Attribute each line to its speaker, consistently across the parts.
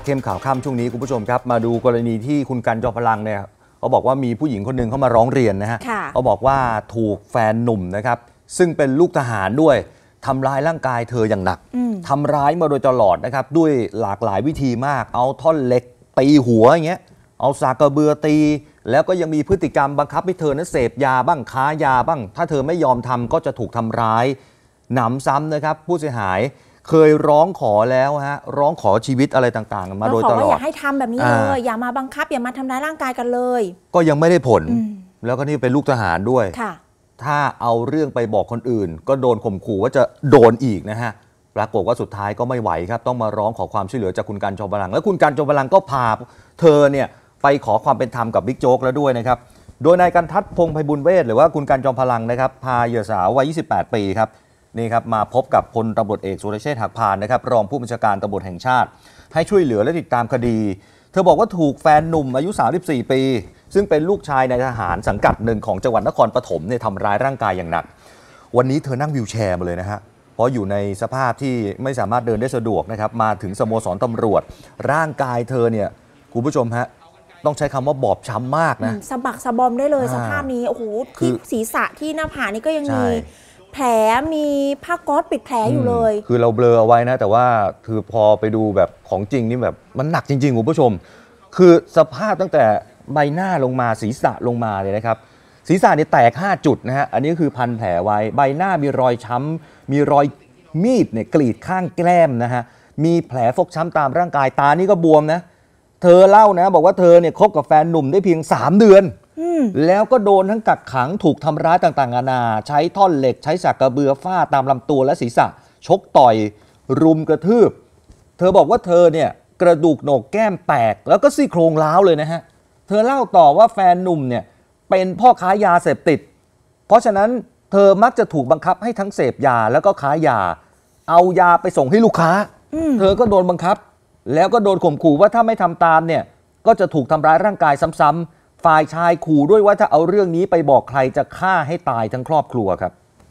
Speaker 1: เข้มข่าวค่ำช่วงนี้คุณผู้ชมครับมาดูกรณีที่คุณกันจอมพลังเนี่ยเขาบอกว่ามีผู้หญิงคนหนึ่งเขามาร้องเรียนนะฮะเขาบอกว่าถูกแฟนหนุ่มนะครับซึ่งเป็นลูกทหารด้วยทำร้ายร่างกายเธออย่างหนักทำร้ายมาโดยตลอดนะครับด้วยหลากหลายวิธีมากเอาท่อนเหล็กตีหัวอย่างเงี้ยเอาสากกระเบือตีแล้วก็ยังมีพฤติกรรมบังคับให้เธอนั้นเสพยาบ้างค้ายาบ้างถ้าเธอไม่ยอมทำก็จะถูกทำร้ายหนำซ้ำนะครับผู้เสียหายเคยร้องขอแล้วฮะร้องขอชีวิตอะไรต่างๆมาโดยตลอด
Speaker 2: อย่าให้ทำแบบนี้เลยอย่ามาบังคับอย่ามาทำร้ายร่างกายกันเลย
Speaker 1: ก็ยังไม่ได้ผลแล้วก็นี่เป็นลูกทหารด้วย
Speaker 2: ค่ะ
Speaker 1: ถ้าเอาเรื่องไปบอกคนอื่นก็โดนข่มขู่ว่าจะโดนอีกนะฮะปรากฏว่าสุดท้ายก็ไม่ไหวครับต้องมาร้องขอความช่วยเหลือจากคุณกันจอมพลังและคุณกันจอมพลังก็พาเธอเนี่ยไปขอความเป็นธรรมกับบิ๊กโจ๊กแล้วด้วยนะครับโดยนายกันทัศน์พงษ์ไพบุญเวชหรือว่าคุณกันจอมพลังนะครับพาเหยื่อสาววัย28 ปีครับนี่ครับมาพบกับพลตำรวจเอกสุรเชษฐ์หักพานนะครับรองผู้บัญชาการตำรวจแห่งชาติให้ช่วยเหลือและติดตามคดีเธอบอกว่าถูกแฟนหนุ่มอายุ34 ปีซึ่งเป็นลูกชายนายทหารสังกัดหนึ่งของจังหวัดนครปฐมเนี่ยทำร้ายร่างกายอย่างหนักวันนี้เธอนั่งวีลแชร์มาเลยนะฮะเพราะอยู่ในสภาพที่ไม่สามารถเดินได้สะดวกนะครับมาถึงสโมสรตำรวจร่างกายเธอเนี่ยคุณผู้ชมฮะต้องใช้คำว่าบอบช้ำมากนะ
Speaker 2: สะบักสะบอมได้เลยสภาพนี้โอ้โหที่ศีรษะที่หน้าผากนี่ก็ยังมีแผลมีผ้าก๊อซปิดแผลอยู่เลย
Speaker 1: คือเราเบลอเอาไว้นะแต่ว่าคือพอไปดูแบบของจริงนี่แบบมันหนักจริงๆคุณผู้ชมคือสภาพตั้งแต่ใบหน้าลงมาศีรษะลงมาเลยนะครับศีรษะนี่แตก5 จุดนะฮะอันนี้คือพันแผลไว้ใบหน้ามีรอยช้ำมีรอยมีดเนี่ยกรีดข้างแก้มนะฮะมีแผลฟกช้ำตามร่างกายตานี่ก็บวมนะเธอเล่านะบอกว่าเธอเนี่ยคบกับแฟนหนุ่มได้เพียง3 เดือนแล้วก็โดนทั้งกักขังถูกทำร้ายต่างๆนานาใช้ท่อนเหล็กใช้สากกระเบือฟาดตามลำตัวและศีรษะชกต่อยรุมกระทืบเธอบอกว่าเธอเนี่ยกระดูกโหนกแก้มแตกแล้วก็ซี่โครงร้าวเลยนะฮะเธอเล่าต่อว่าแฟนหนุ่มเนี่ยเป็นพ่อค้ายาเสพติดเพราะฉะนั้นเธอมักจะถูกบังคับให้ทั้งเสพยาแล้วก็ค้ายาเอายาไปส่งให้ลูกค้าเธอก็โดนบังคับแล้วก็โดนข่มขู่ว่าถ้าไม่ทำตามเนี่ยก็จะถูกทำร้ายร่างกายซ้ำๆฝ่ายชายขู่ด้วยว่าถ้าเอาเรื่องนี้ไปบอกใครจะฆ่าให้ตายทั้งครอบครัวครับ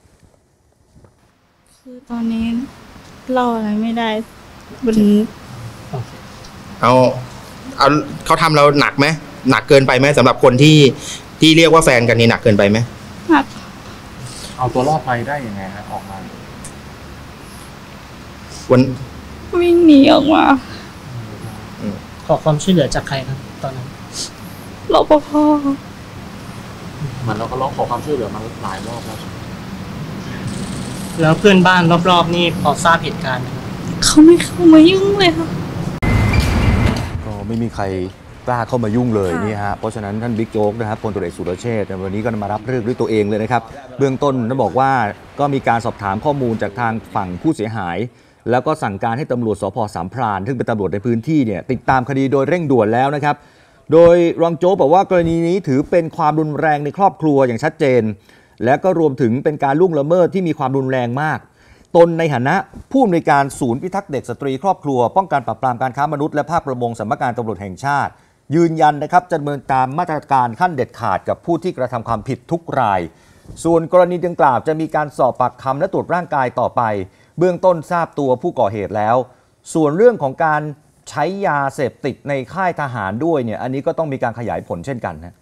Speaker 3: คือตอนนี้เล่าอะไรไม่ได้มัน
Speaker 4: เอาเขาทำเราหนักไหมหนักเกินไปไหมสำหรับคนที่เรียกว่าแฟนกันนี่หนักเกินไปไหม
Speaker 3: หนัก
Speaker 5: เอาตัวรอดไปได้ยังไงฮะออกมา
Speaker 3: วิ่งหนีออกมา
Speaker 6: ขอความช่วยเหลือจากใครครับตอนนั้น
Speaker 3: รปภ
Speaker 5: เหมือนเราก็ร้องขอความช่วยเหลือมาหลายรอบ
Speaker 6: แล้วเพื่อนบ้านรอบๆนี่พอทราบเหตุการณ์ไหม
Speaker 3: เขาไม่เข้ามายุ่งเลยค่ะ
Speaker 1: ก็ไม่มีใครกล้าเข้ามายุ่งเลยนี่ฮะเพราะฉะนั้นท่านบิ๊กโจ๊กนะครับพลตำรวจเอกสุรเชษฐ์วันนี้ก็มารับเรื่องด้วยตัวเองเลยนะครับเบื้องต้นท่านบอกว่าก็มีการสอบถามข้อมูลจากทางฝั่งผู้เสียหายแล้วก็สั่งการให้ตำรวจสภ.สามพรานซึ่งเป็นตำรวจในพื้นที่เนี่ยติดตามคดีโดยเร่งด่วนแล้วนะครับโดยรองโจ๊กบอกว่ากรณีนี้ถือเป็นความรุนแรงในครอบครัวอย่างชัดเจนและก็รวมถึงเป็นการล่วงละเมิดที่มีความรุนแรงมากตนในฐานะผู้อำนวยการศูนย์พิทักษ์เด็กสตรีครอบครัวป้องกันปราบปรามการค้ามนุษย์และภาคประมงสำนักงานตำรวจแห่งชาติยืนยันนะครับจะดำเนินตามมาตรการขั้นเด็ดขาดกับผู้ที่กระทำความผิดทุกรายส่วนกรณีดังกล่าวจะมีการสอบปากคำและตรวจร่างกายต่อไปเบื้องต้นทราบตัวผู้ก่อเหตุแล้วส่วนเรื่องของการใช้ยาเสพติดในค่ายทหารด้วยเนี่ยอันนี้ก็ต้องมีการขยายผลเช่นกันนะ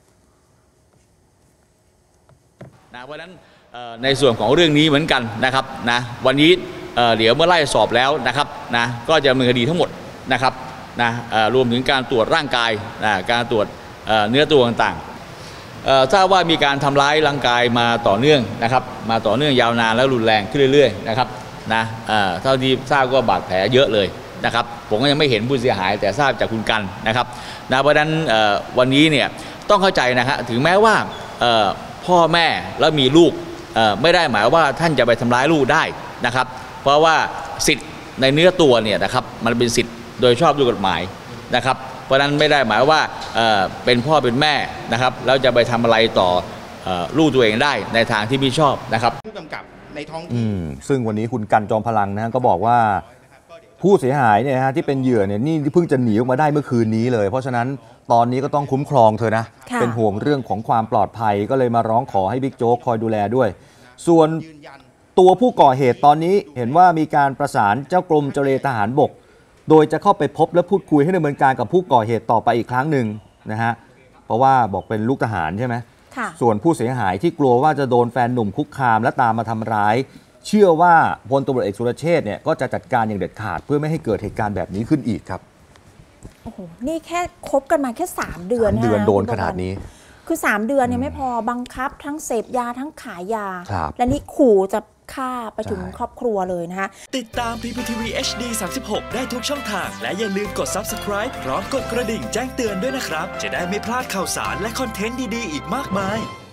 Speaker 7: เพราะฉะนั้นในส่วนของเรื่องนี้เหมือนกันนะครับนะวันนี้เดี๋ยวเมื่อไล่สอบแล้วนะครับนะก็จะดำเนินคดีทั้งหมดนะครับนะรวมถึงการตรวจร่างกายการตรวจเนื้อตัวต่างๆทราบว่ามีการทำร้ายร่างกายมาต่อเนื่องนะครับมาต่อเนื่องยาวนานแล้วรุนแรงขึ้นเรื่อยๆนะครับนะเท่าที่ทราบก็บาดแผลเยอะเลยนะครับผมก็ยังไม่เห็นผู้เสียหายแต่ทราบจากคุณกันนะครับนะเพราะฉะนั้นวันนี้เนี่ยต้องเข้าใจนะครับถึงแม้ว่าพ่อแม่แล้วมีลูกไม่ได้หมายว่าท่านจะไปทำร้ายลูกได้นะครับเพราะว่าสิทธิ์ในเนื้อตัวเนี่ยนะครับมันเป็นสิทธิ์โดยชอบด้วยกฎหมายนะครับเพราะนั้นไม่ได้หมายว่าเป็นพ่อเป็นแม่นะครับแล้วจะไปทำอะไรต่อลูกตัวเองได้ในทางที่ไม่ชอบนะครับ
Speaker 4: ผู้กำกับในท้องที่
Speaker 1: ซึ่งวันนี้คุณกันจอมพลังนะก็บอกว่าผู้เสียหายเนี่ยฮะที่เป็นเหยื่อเนี่ยนี่เพิ่งจะหนีออกมาได้เมื่อคืนนี้เลยเพราะฉะนั้นตอนนี้ก็ต้องคุ้มครองเธอนะเป็นห่วงเรื่องของความปลอดภัยก็เลยมาร้องขอให้บิ๊กโจ๊กคอยดูแลด้วยส่วนตัวผู้ก่อเหตุตอนนี้เห็นว่ามีการประสานเจ้ากรมเจรทหารบกโดยจะเข้าไปพบและพูดคุยให้ดำเนินการกับผู้ก่อเหตุต่อไปอีกครั้งหนึ่งนะฮะเพราะว่าบอกเป็นลูกทหารใช่ไหม
Speaker 2: ค่ะ
Speaker 1: ส่วนผู้เสียหายที่กลัวว่าจะโดนแฟนหนุ่มคุกคามและตามมาทำร้าย เชื่อว่าพลตำรวจเอกสุรเชษฐ์เนี่ยก็จะจัดการอย่างเด็ดขาดเพื่อไม่ให้เกิดเหตุการณ์แบบนี้ขึ้นอีกครับ
Speaker 2: โอ้โห นี่แค่คบกันมาแค่ 3 เดือน
Speaker 1: 3 เดือน
Speaker 2: นะ
Speaker 1: โดนขนาดนี้
Speaker 2: คือ 3 เดือนเนี่ยไม่พอบังคับทั้งเสพยาทั้งขายยา
Speaker 1: ครับ
Speaker 2: และนี่ขู่จะฆ่าไปถึง
Speaker 1: ใช่
Speaker 2: ครอบครัวเลยนะคะ
Speaker 8: ติดตาม PPTV HD 36 ได้ทุกช่องทาง และอย่าลืมกด Subscribe พร้อมกดกระดิ่งแจ้งเตือนด้วยนะครับ จะได้ไม่พลาดข่าวสารและคอนเทนต์ดีๆอีกมากมาย